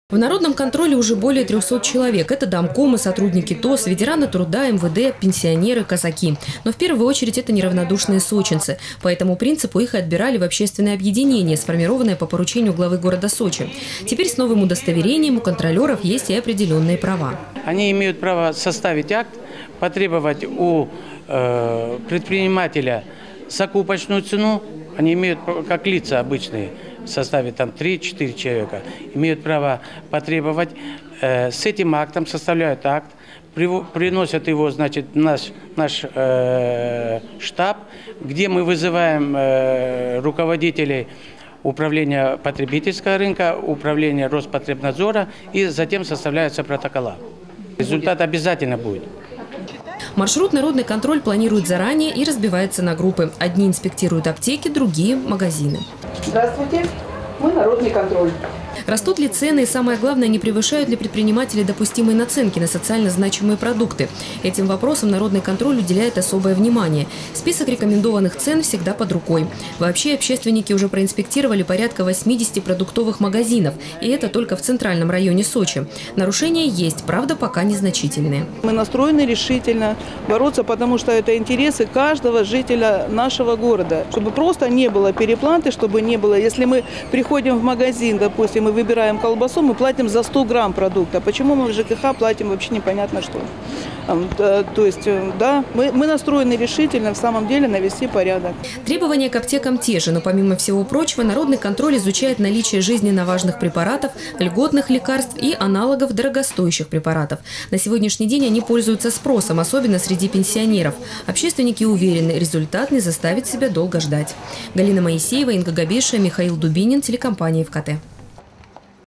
В народном контроле уже более 300 человек. Это домкомы, сотрудники ТОС, ветераны труда, МВД, пенсионеры, казаки. Но в первую очередь это неравнодушные сочинцы. По этому принципу их и отбирали в общественное объединение, сформированное по поручению главы города Сочи. Теперь с новым удостоверением у контролеров есть и определенные права. Они имеют право составить акт, потребовать у предпринимателя закупочную цену. Они имеют, как лица обычные, в составе там 3-4 человека, имеют право потребовать. С этим актом составляют акт, приносят его, значит, наш штаб, где мы вызываем руководителей управления потребительского рынка, управления Роспотребнадзора, и затем составляются протокола. Результат обязательно будет. Маршрут «Народный контроль» планируют заранее и разбивается на группы. Одни инспектируют аптеки, другие – магазины. Здравствуйте, мы «Народный контроль». Растут ли цены и, самое главное, не превышают ли предприниматели допустимые наценки на социально значимые продукты? Этим вопросам Народный контроль уделяет особое внимание. Список рекомендованных цен всегда под рукой. Вообще, общественники уже проинспектировали порядка 80 продуктовых магазинов. И это только в центральном районе Сочи. Нарушения есть, правда, пока незначительные. Мы настроены решительно бороться, потому что это интересы каждого жителя нашего города. Чтобы просто не было переплаты, чтобы не было... Если мы приходим в магазин, допустим, мы выбираем колбасу, мы платим за 100 грамм продукта. Почему мы в ЖКХ платим вообще непонятно что? То есть, да, мы настроены решительно в самом деле навести порядок. Требования к аптекам те же, но помимо всего прочего, Народный контроль изучает наличие жизненно важных препаратов, льготных лекарств и аналогов дорогостоящих препаратов. На сегодняшний день они пользуются спросом, особенно среди пенсионеров. Общественники уверены, результат не заставит себя долго ждать. Галина Моисеева, Инга Габеша, Михаил Дубинин, телекомпания ФКТ.